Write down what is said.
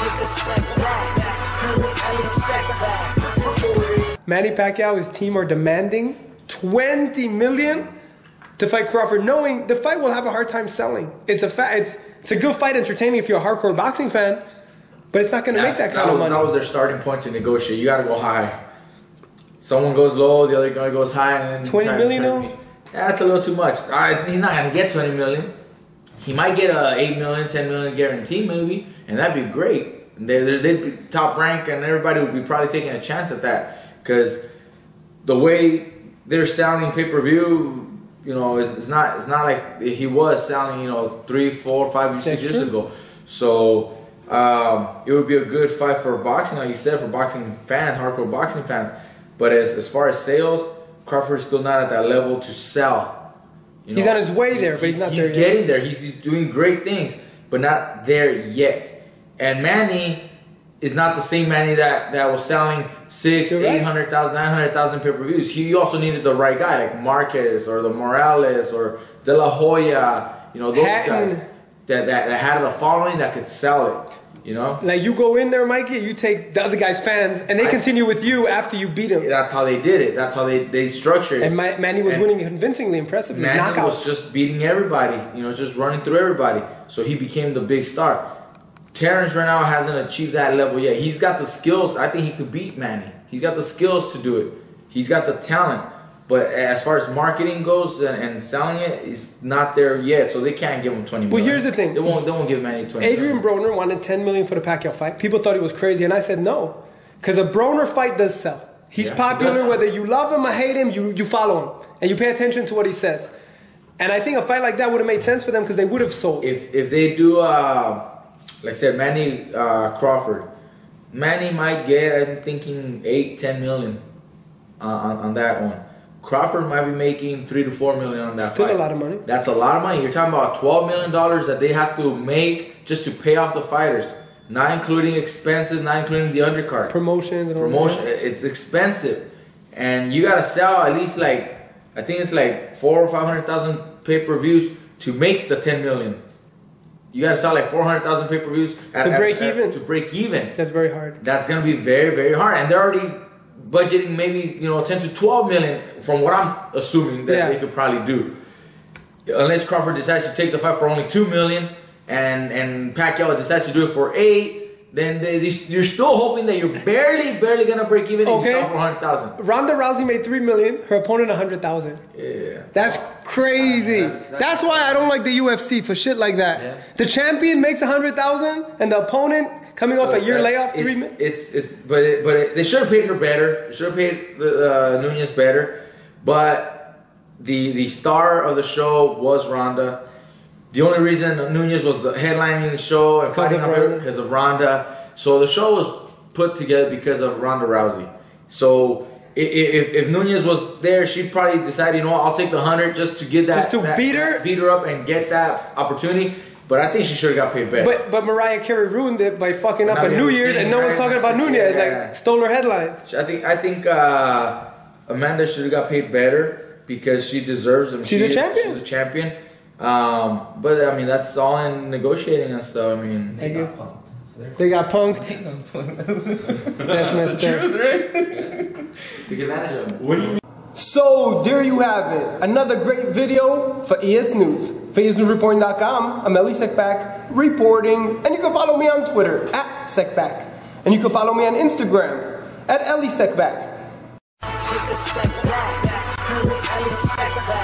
Manny Pacquiao, his team are demanding $20 million to fight Crawford, knowing the fight will have a hard time selling. It's a good fight, entertaining if you're a hardcore boxing fan, but it's not going to make that kind of money. That was their starting point to negotiate. You got to go high. Someone goes low, the other guy goes high, and then 20 million though? Yeah, that's a little too much. He's not going to get 20 million. He might get a 8 million, 10 million guarantee maybe, and that'd be great. They'd be top rank, and everybody would be probably taking a chance at that, because the way they're selling pay-per-view, you know, it's not like he was selling, you know, 3, 4, 5, 6 years ago. So it would be a good fight for boxing, like you said, for boxing fans, hardcore boxing fans. But as far as sales, Crawford's still not at that level to sell. You know? He's on his way there, but he's not there yet. He's getting there. He's doing great things, but not there yet. And Manny is not the same Manny that was selling 600,000, 800,000, 900,000 pay-per-views. He also needed the right guy, like Marquez or the Morales or De La Hoya. You know, those guys that had a following that could sell it. You know, like you go in there, Mikey, you take the other guy's fans, and they continue with you after you beat him. That's how they did it. That's how they structured it. And Manny was winning convincingly, impressively. Manny was just beating everybody. You know, just running through everybody. So he became the big star. Terrence right now hasn't achieved that level yet. He's got the skills. I think he could beat Manny. He's got the skills to do it. He's got the talent. But as far as marketing goes and selling it, he's not there yet. So they can't give him 20 million. Well, here's the thing. They won't give Manny 20 Adrian million. Broner wanted 10 million for the Pacquiao fight. People thought he was crazy, and I said no. Because a Broner fight does sell. He's popular, whether you love him or hate him, you follow him. And you pay attention to what he says. And I think a fight like that would have made sense for them because they would have sold. If they do, like I said, Manny Crawford, Manny might get, I'm thinking, 8, 10 million on that one. Crawford might be making 3 to 4 million on that Still fight. a lot of money. That's a lot of money. You're talking about $12 million that they have to make just to pay off the fighters, not including expenses, not including the undercard. Promotion. It's expensive, and you gotta sell at least like, I think it's like 400,000 or 500,000 pay-per-views to make the 10 million. You gotta sell like 400,000 pay-per-views to break even. To break even. That's very hard. That's gonna be very, very hard, and they're already budgeting maybe 10 to 12 million from what I'm assuming that they could probably do. Unless Crawford decides to take the fight for only 2 million and Pacquiao decides to do it for 8, then you're still hoping that you're barely gonna break even and you sell for 100,000. Ronda Rousey made 3 million, her opponent 100,000. Yeah. That's crazy. That's why I don't like the UFC for shit like that. Yeah. The champion makes 100,000 and the opponent coming off a year layoff, 3 million. But they should have paid her better. They should have paid Nunez better. But the star of the show was Ronda. The only reason Nunez was headlining the show and fighting her because of Ronda. So the show was put together because of Ronda Rousey. So if Nunez was there, she'd probably decide, I'll take the 100 just to get that, beat her up and get that opportunity. But I think she should have got paid better. But Mariah Carey ruined it by fucking up on New Year's, and no one's talking about Nunez. Like, stole her headlines. I think Amanda should have got paid better because she deserves them. She's a champion. She's a champion. But I mean, that's all in negotiating and stuff. I mean, they got punked. That's messed up. Right? Take advantage of it. What do you mean? So, there you have it. Another great video for EsNews. For EsNewsReporting.com, I'm Ellie Sekback reporting. And you can follow me on Twitter, @Sekback. And you can follow me on Instagram, @Ellie Sekback.